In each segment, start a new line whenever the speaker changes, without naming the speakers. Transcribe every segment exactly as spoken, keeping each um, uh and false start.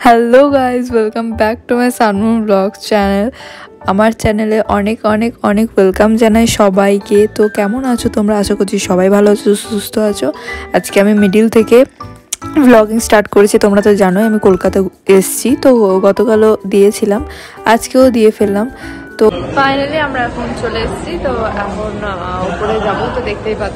Hello guys, welcome back to my Sunmoon blogs channel. আমার চ্যানেলে অনেক অনেক অনেক ওয়েলকাম জানাই সবাইকে। তো কেমন আছো তোমরা? আশা করছি সবাই ভালো আছো, সুস্থ আছো। আজকে আমি মিডিল থেকে ব্লগিং স্টার্ট করেছি। তোমরা তো জানোই আমি কলকাতা এসেছি, তো গতকালও দিয়েছিলাম, আজকেও দিয়ে ফেললাম। তো ফাইনালি আমরা এখন চলে এসেছি। তো এখন উপরে যাবো, তো দেখতেই পাচ্ছ।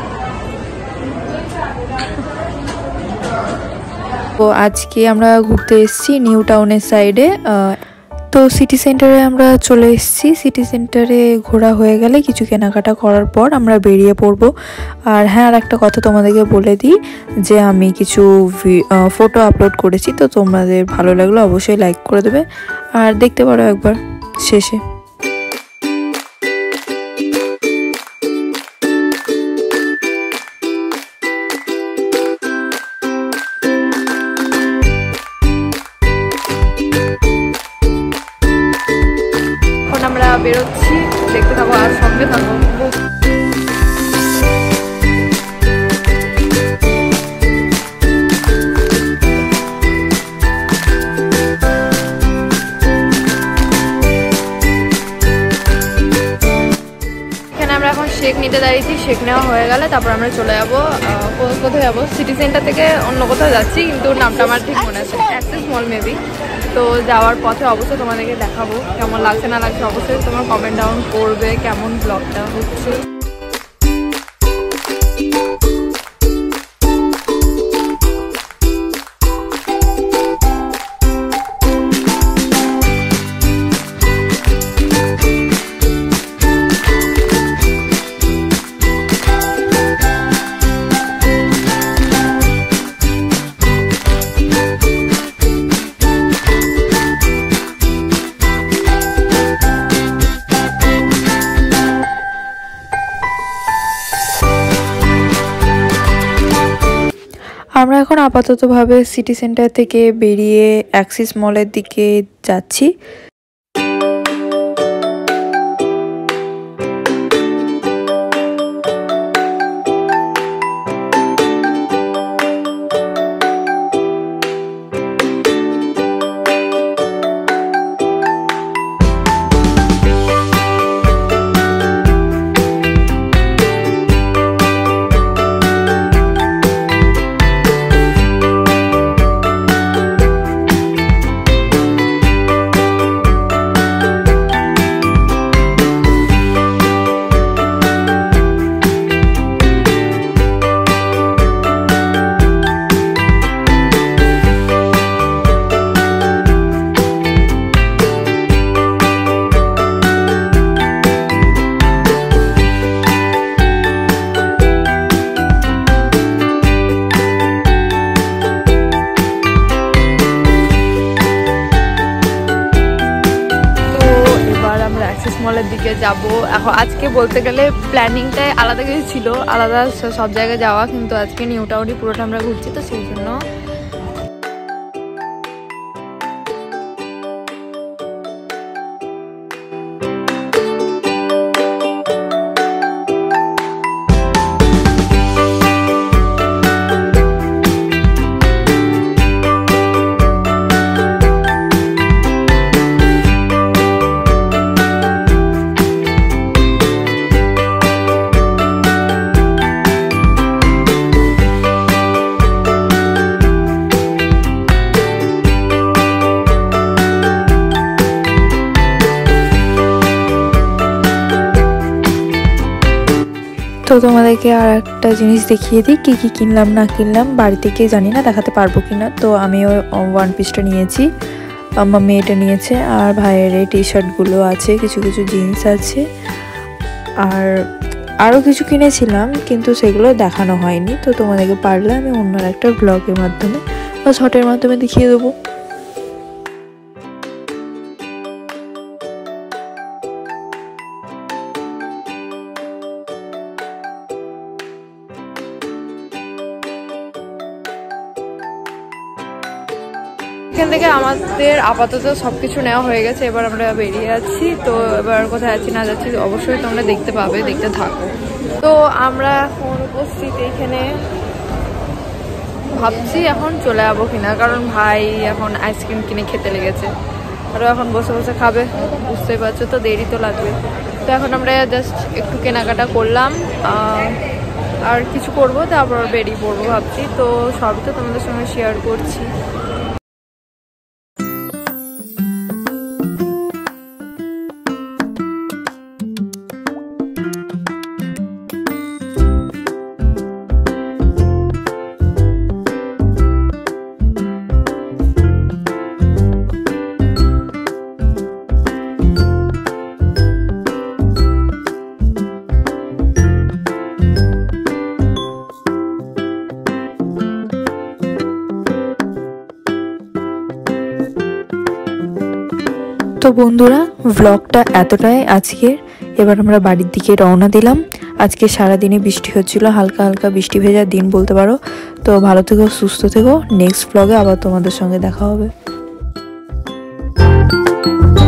তো আজকে আমরা ঘুরতে এসেছি নিউ টাউনের সাইডে। তো সিটি সেন্টারে আমরা চলে এসেছি। সিটি সেন্টারে ঘোরা হয়ে গেলে কিছু কেনাকাটা করার পর আমরা বেরিয়ে পড়ব। আর হ্যাঁ, আর একটা কথা তোমাদেরকে বলে দিই যে আমি কিছু ফটো আপলোড করেছি, তো তোমাদের ভালো লাগলে অবশ্যই লাইক করে দেবে আর দেখতে পারো একবার শেষে। আমরা বেরোচ্ছি, দেখতে থাকো আর সঙ্গে থাকো। এখানে আমরা এখন শেক নিতে দাঁড়িয়েছি। শেক নেওয়া হয়ে গেলে তারপর আমরা চলে যাবো। কোথায় যাবো? সিটি সেন্টার থেকে অন্য কোথাও যাচ্ছি, কিন্তু নামটা আমার ঠিক মনে আছে, অ্যাক্সেস মল মেবি। তো যাওয়ার পথে অবশ্যই তোমাদেরকে দেখাবো কেমন লাগছে না লাগছে। অবশ্যই তোমার কমেন্ট ডাউন করবে কেমন ব্লগটা হচ্ছে। আমরা এখন আপাততভাবে সিটি সেন্টার থেকে বেরিয়ে অ্যাক্সিস মলের দিকে যাচ্ছি। মলের দিকে যাব এখন। আজকে বলতে গেলে প্ল্যানিংটাই আলাদা কিছু ছিল, আলাদা সব জায়গায় যাওয়া, কিন্তু আজকে নিউ টাউনই পুরোটা আমরা ঘুরছি, তো সেই জন্য তো তোমাদেরকে আর একটা জিনিস দেখিয়ে দিই কি কি কিনলাম না কিনলাম। বাড়ি থেকে জানি না দেখাতে পারবো কিনা। তো আমি ওই ওয়ান পিসটা নিয়েছি, আমার মেয়েটা নিয়েছে, আর ভাইয়ের এই টি শার্টগুলো আছে, কিছু কিছু জিন্স আছে, আর আরও কিছু কিনেছিলাম কিন্তু সেগুলো দেখানো হয়নি। তো তোমাদেরকে পারলে আমি অন্য একটা ব্লগের মাধ্যমে বা শর্টের মাধ্যমে দেখিয়ে দেবো। এখান থেকে আমাদের আপাতত সবকিছু নেওয়া হয়ে গেছে, এবার আমরা বেরিয়ে যাচ্ছি। তো এবার কোথায় যাচ্ছি না যাচ্ছি অবশ্যই তোমরা দেখতে পাবে, দেখতে থাকো। তো আমরা এখন উপস্থিত এখানে ভাবছি এখন চলে যাবো কিনা, কারণ ভাই এখন আইসক্রিম কিনে খেতে লেগেছে, আরও এখন বসে বসে খাবে, বুঝতেই পারছো তো, দেরি তো লাগবে। তো এখন আমরা জাস্ট একটু কেনাকাটা করলাম আর কিছু করবো, তারপর বেরিয়ে পড়বো ভাবছি। তো সবই তো তোমাদের সঙ্গে শেয়ার করছি। তো বন্ধুরা, ব্লগটা এতটাই আজকের। এবার আমরা বাড়ির দিকে রওনা দিলাম। আজকে সারাদিনে বৃষ্টি হচ্ছিল, হালকা হালকা বৃষ্টি ভেজা দিন বলতে পারো। তো ভালো থেকো, সুস্থ থেকো। নেক্সট ব্লগে আবার তোমাদের সঙ্গে দেখা হবে।